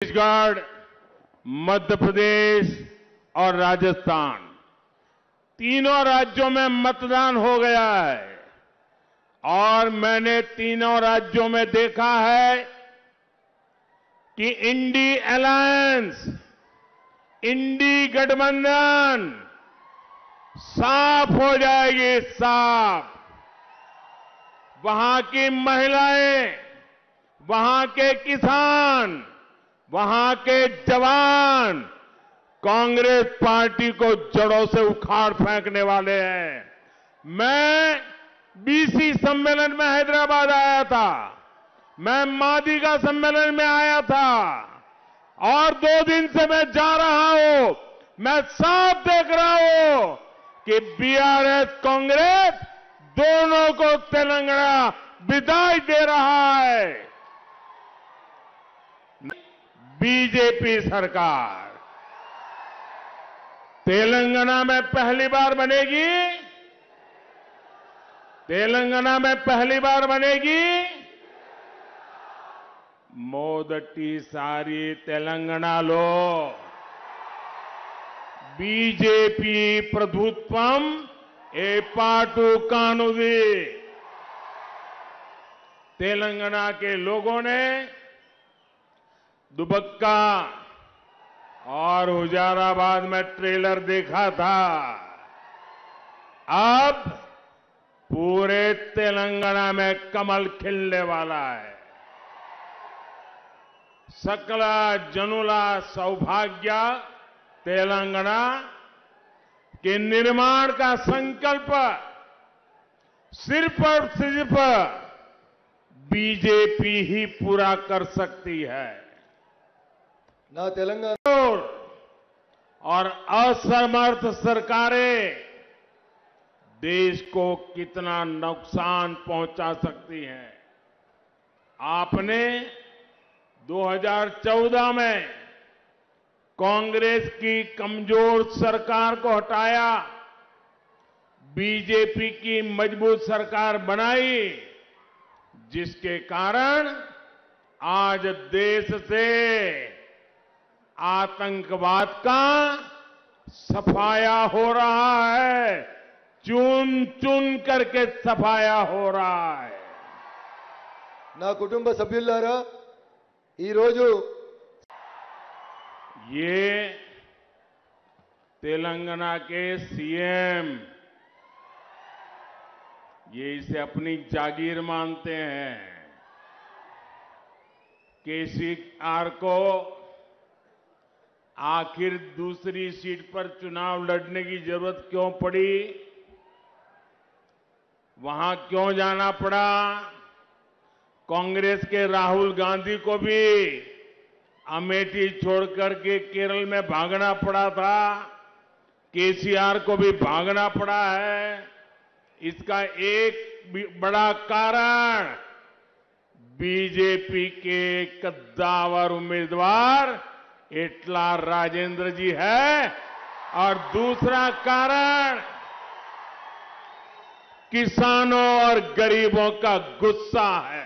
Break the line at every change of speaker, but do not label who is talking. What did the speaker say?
छत्तीसगढ़, मध्य प्रदेश और राजस्थान तीनों राज्यों में मतदान हो गया है और मैंने तीनों राज्यों में देखा है कि इंडी अलायंस, इंडी गठबंधन साफ हो जाएगी, साफ। वहां की महिलाएं, वहां के किसान, वहां के जवान कांग्रेस पार्टी को जड़ों से उखाड़ फेंकने वाले हैं। मैं बीसी सम्मेलन में हैदराबाद आया था, मैं मादिगा सम्मेलन में आया था और 2 दिन से मैं जा रहा हूं। मैं साफ देख रहा हूं कि बीआरएस कांग्रेस दोनों को तेलंगाना विदाई दे रहा है। बीजेपी सरकार तेलंगाना में पहली बार बनेगी, तेलंगाना में पहली बार बनेगी। मोदटी सारी तेलंगाना लो, बीजेपी प्रभुत्वम ए पाटू कानुदी। तेलंगाना के लोगों ने दुबक्का और हुजाराबाद में ट्रेलर देखा था। अब पूरे तेलंगाना में कमल खिलने वाला है। सकला जनुला सौभाग्य तेलंगाना के निर्माण का संकल्प सिर्फ और सिर्फ बीजेपी ही पूरा कर सकती है।
ना तेलंगाना
और असमर्थ सरकारें देश को कितना नुकसान पहुंचा सकती हैं। आपने 2014 में कांग्रेस की कमजोर सरकार को हटाया, बीजेपी की मजबूत सरकार बनाई, जिसके कारण आज देश से आतंकवाद का सफाया हो रहा है, चुन चुन करके सफाया हो रहा है।
నా కుటుంబ సభ్యులారా ఈ రోజు
ये तेलंगाना के सीएम ये इसे अपनी जागीर मानते हैं। केसीआर को आखिर दूसरी सीट पर चुनाव लड़ने की जरूरत क्यों पड़ी, वहां क्यों जाना पड़ा? कांग्रेस के राहुल गांधी को भी अमेठी छोड़कर के केरल में भागना पड़ा था, केसीआर को भी भागना पड़ा है। इसका एक बड़ा कारण बीजेपी के कद्दावर उम्मीदवार एटला राजेंद्र जी है और दूसरा कारण किसानों और गरीबों का गुस्सा है।